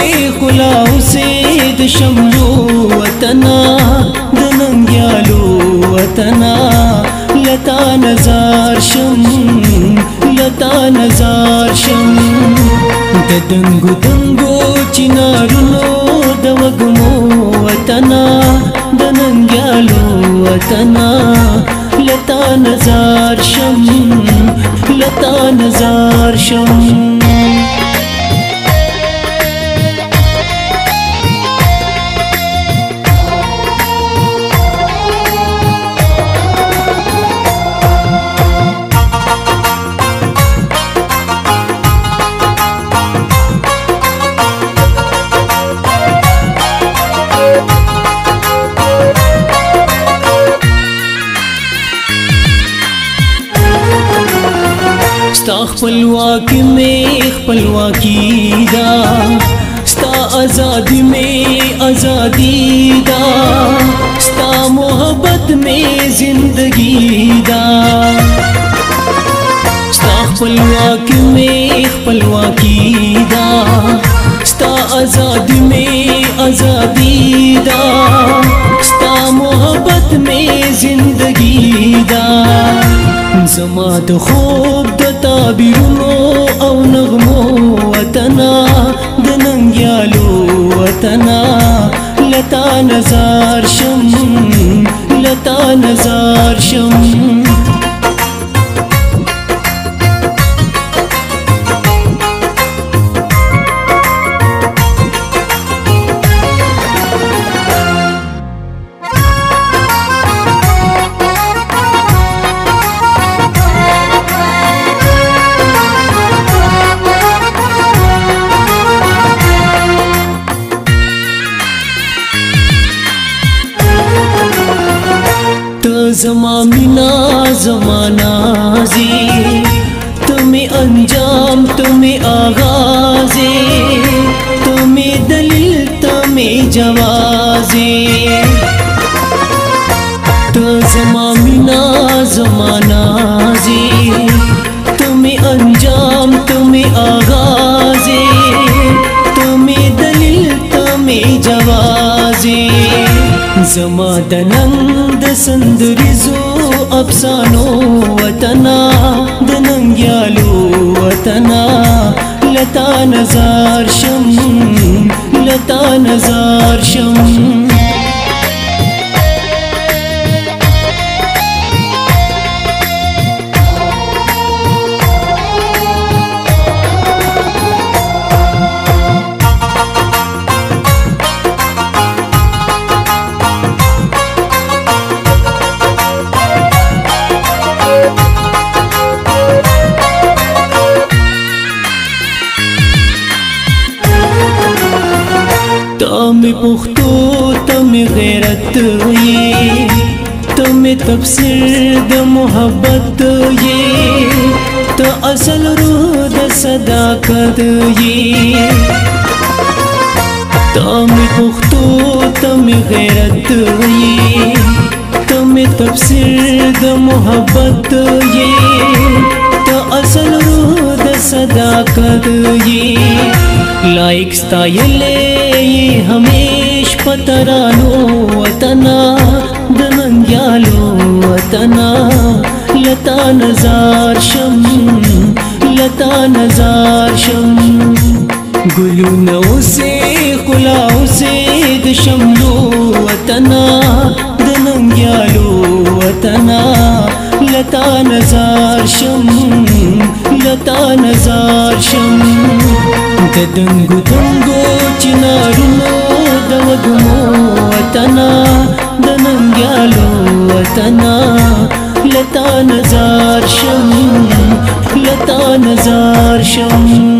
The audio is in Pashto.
خلاو سے د شملو وطنا د ننګیالو وطنا لتا نظر شم لتا نظر شم د دنګو دنګو چنارونو د وګمو وطنا د ننګیالو وطنا لتا نظر شم لتا نظر شم ستا خپلواکی میں خپلواکی دا ستا آزادی میں آزادی دا ستا محبت میں زندگی دا ستا خپلواکی میں خپلواکی دا ستا آزادی میں آزادی دا ستا محبت میں زندگی دا زما د خوب د تعبیرونو او نغمو وطنا د ننګیالو وطنا لتا نظر شم لتا نظر شم زما مینا زما نازی تمہیں انجام تمہیں آغازی تمہیں دلیل تمہیں جوازی تو زما مینا زما نازی تمہیں انجام تمہیں آغازی تمہیں دلیل تمہیں جوازی زما د ننګ د سندریزو افسانو وطنا د ننګیالو وطنا لتا نظر شم لتا نظر شم تمہیں پختو تمہیں غیرت یہ تمہیں تفسیر د محبت یہ تو اصل روح د صداقت یہ تمہیں پختو تمہیں غیرت یہ تمہیں تفسیر د محبت یہ تو اصل روح د صداقت یہ لائق ستایلے یہ ہمیش پترانو وطنا د ننګیالو وطنا لتا نظر شم لتا نظر شم گلونو سے خلاو سے د شملو وطنا د ننګیالو وطنا لتا نظر شم لتا نظر شم د دنګو دنګو چنارونو د وګمو وطنا د ننګیالو وطنا لتا نظر شم لتا نظر شم